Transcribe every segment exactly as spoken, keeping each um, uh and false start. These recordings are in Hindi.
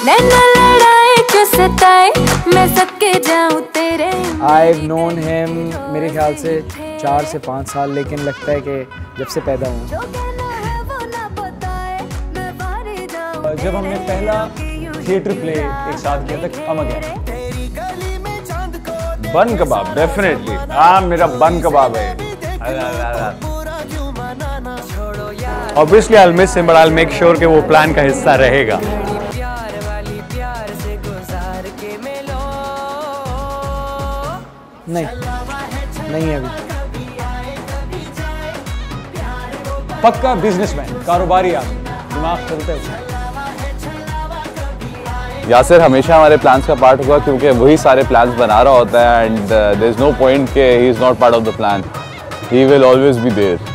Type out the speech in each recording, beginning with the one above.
I've known him मेरे ख्याल से चार से पाँच साल, लेकिन लगता है कि जब से पैदा हूँ। जब हमने पहला थिएटर प्ले एक साथ किया था, हम अगेन बन कबाब, डेफिनेटली हाँ मेरा बन कबाब है। Obviously I'll miss him, but I'll make sure कि वो प्लान का हिस्सा रहेगा। नहीं नहीं है अभी। पक्का बिजनेसमैन, कारोबारी आदमी, दिमाग चलता है। यासिर हमेशा हमारे प्लान्स का पार्ट होगा क्योंकि वही सारे प्लान्स बना रहा होता है and there is no point के he is not part of the plan, he will always be there.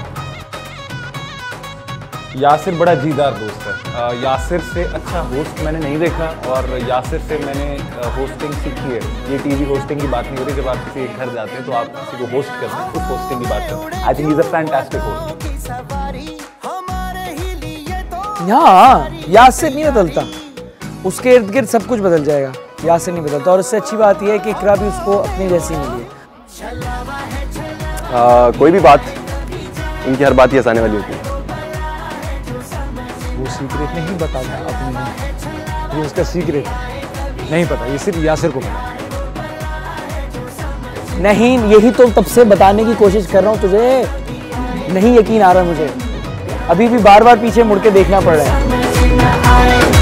Yasir बड़ा जीदार दोस्त है। यासिर से अच्छा होस्ट मैंने नहीं देखा और यासिर से मैंने होस्टिंग सीखी है। ये टीवी होस्टिंग की बात नहीं हो रही, जब आप किसी के घर जाते हैं तो आप किसी को होस्ट करते हैं, उस होस्टिंग की बात करते हैं। I think he is a fantastic host. यहाँ यासिर नहीं बदलता, उसके इर्द गिर्द सब कुछ बदल जाएगा, यासिर नहीं बदलता। और इससे अच्छी बात यह है कि इकरा भी उसको अपनी जैसी मिली है। कोई भी बात इनकी हर बात ही आसाने वाली होती है। वो सीक्रेट नहीं बताता अपनी, ये उसका सीक्रेट नहीं पता, ये सिर्फ यासिर को पता। नहीं, यही तो तब से बताने की कोशिश कर रहा हूँ तुझे, नहीं यकीन आ रहा मुझे, अभी भी बार बार पीछे मुड़ के देखना पड़ रहा है।